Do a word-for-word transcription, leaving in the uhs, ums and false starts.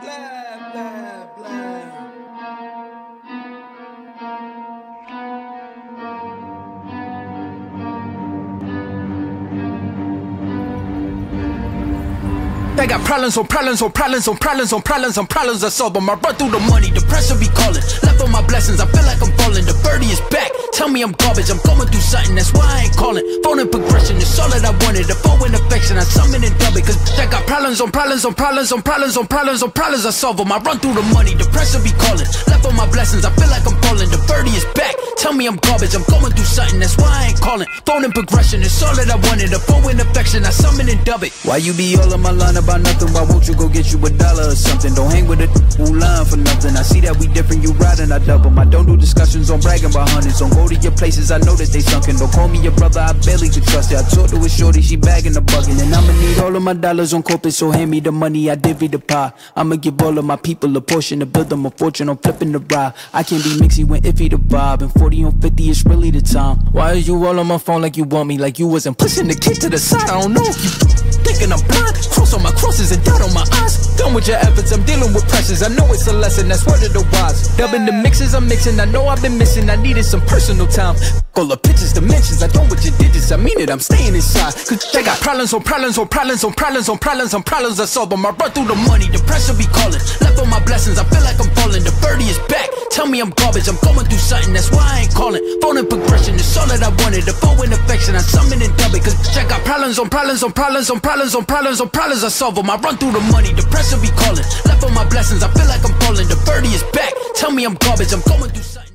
blah, blah, blah. I got problems on problems on problems on problems on problems on problems I solve them. I run through the money, the pressure be calling. Left on my blessings, I feel like I'm falling. The birdie is back, tell me I'm garbage. I'm going through something, that's why I ain't calling. Phone and progression, it's all that I wanted. The phone and affection, I summon and dub it. Cause I got problems on problems on problems on problems on problems on problems I solve them. I run through the money, the pressure be calling. Left on my blessings, I feel like I'm falling. The birdie is back, tell me I'm garbage. I'm going through something, that's why I ain't calling. Phone and progression, it's all that I wanted. The phone and affection, I summon and dub it. Why you be all on my line about nothing? Why won't you go get you a dollar or something? Don't hang with a who lying for nothing. I see that we different, you riding, I double. I don't do discussions on bragging about hundreds. Don't go to your places, I know that they sunken. Don't call me your brother, I barely could trust it. I talk to a shorty, she bagging the bucket. And I'ma need all of my dollars on corporate, so hand me the money, I divvy the pie. I'ma give all of my people a portion to build them a fortune. I'm flipping the ride. I can't be mixy when iffy the vibe. And forty on fifty is really the time. Why is you all on my phone like you want me? Like you wasn't pushing the kid to the side. I don't know if you thinking I'm blind. Cross on my crosses and dot on my eyes. Done with your efforts, I'm dealing with pressures. I know it's a lesson, that's word of the wise. Dubbing the mixes I'm mixing, I know I've been missing. I needed some personal time. All the pictures, dimensions, I don't with your digits. I mean it, I'm staying inside. Cause I got problems on problems on problems on problems on problems on problems I solve them. I run through the money, the pressure be calling. Left on my blessings, I feel like I'm falling. The birdie is back, tell me I'm garbage. I'm going through something, that's why I ain't calling. Phone and progression, it's all that I wanted. The phone and affection, I summon and dub it. Cause I got problems on problems on problems on problems on problems on problems I solve them. I run through the money, the pressure be calling. Left on my blessings, I feel like I'm falling. The birdie is back, tell me I'm garbage. I'm going through something.